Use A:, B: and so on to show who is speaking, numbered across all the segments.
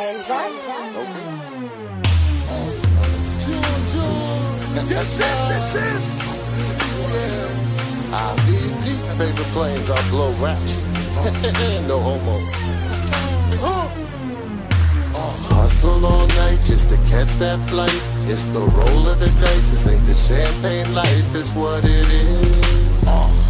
A: Yes. Yeah. IVP, favorite planes, I blow raps. No homo. Hustle all night just to catch that flight. It's the roll of the dice, this ain't the champagne life, it's what it is.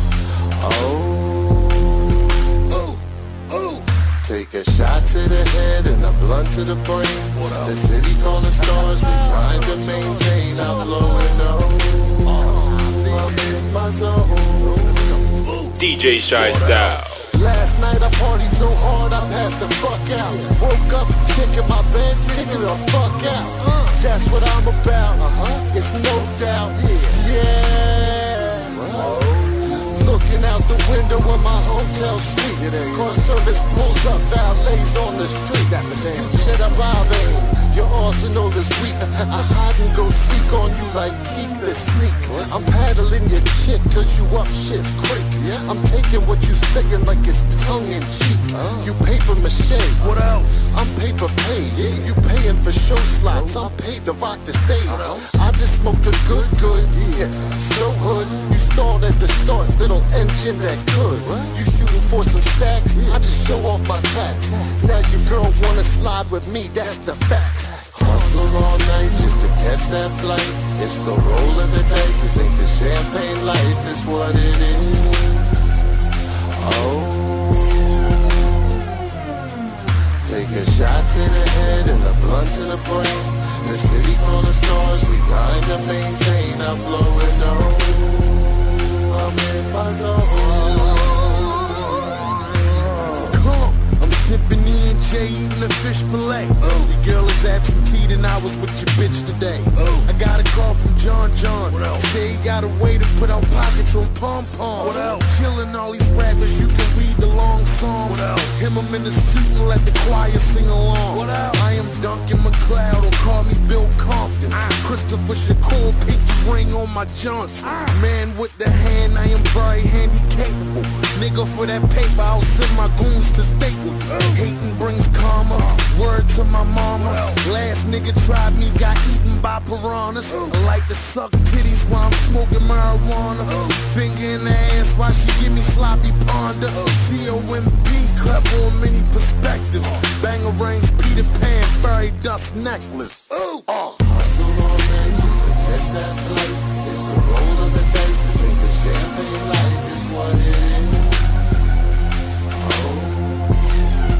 A: Take a shot to the head and a blunt to the brain. The city calling stars, we grind to maintain. I'm blowing up, I'm in my zone.
B: DJ Shy Style.
A: Last night I partied so hard I passed the fuck out. Woke up, chick in my bed, figure the fuck out. That's what I'm about, it's no doubt. Yeah. Looking out the window of my hotel suite. Car service pulls up, valets on the street. You cheddar robbing, your arsenal is weak. I hide and go seek on you like Geek the Sneak. I'm paddling your chick cause you up shit's creek. I'm taking what you saying like it's tongue in cheek. You paper mache, what else? I'm paper paid. You paying for show slots, I'm paid to rock the stage. I just smoked the good, so hood. You stalled at the start, little engine that could. You shooting for some stacks, I just show off my tats. Now your girl wanna slide with me, that's the facts. Hustle all night just to catch that flight. It's the roll of the dice, this ain't the champagne life, it's what it is. Take a shot to the head and a blunt to the brain. The city calling stars, we grind to maintain. I'm blowing up, I'm in my zone.
C: I'm sipping E&J, eating a fish fillet. Your girl is absentee, then I was with your bitch today. I got a call from John. Say he got a way to put out pockets on pom-poms. Killing all these rappers, you can read the long songs. Him, I'm in a suit and let the choir sing along. I am Duncan McLeod, or call me Bill Compton. Christopher Shakur, pinky ring on my joints. Man with the hand, I am very handy capable. Nigga, for that paper, I'll send my goons to state with you. Hating brings karma, word to my mama. Last nigga tried me, got eaten by piranhas. I like to suck titties while I'm smoking marijuana. Finger in the ass while she give me sloppy ponder. COMP, clever on many perspectives. Banger rings, Peter Pan, fairy dust necklace.
A: Hustle all night just to catch that flight. It's the roll of the dice, this ain't the champagne life, it's what it is.